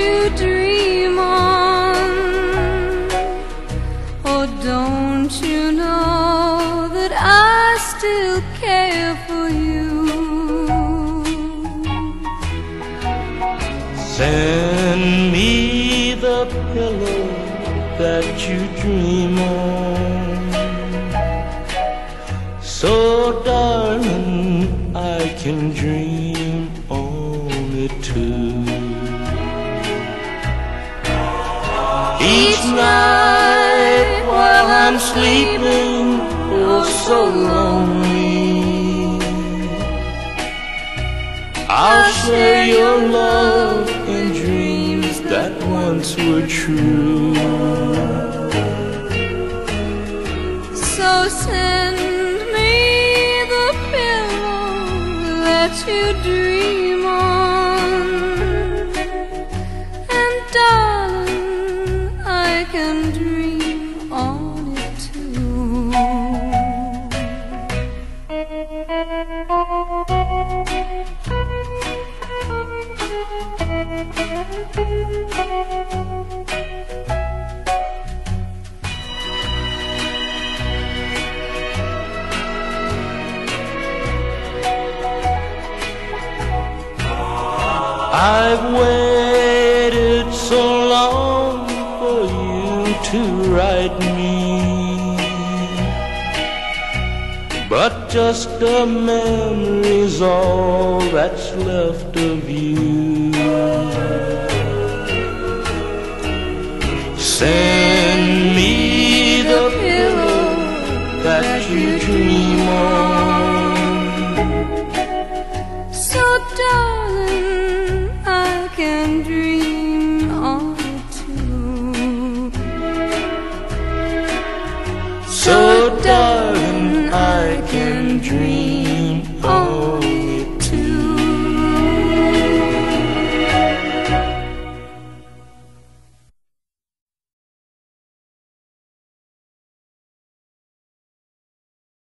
you dream on. Oh, don't you know that I still care for you? Send me the pillow that you dream on, so darling, I can dream on it too. Each night while I'm sleeping, oh so lonely, I'll share your love and dreams that once were true. So send me the pillow that you dream on, and darling, I can dream on it too. I've waited so long for you to write me, but just a memory's all that's left of you. Send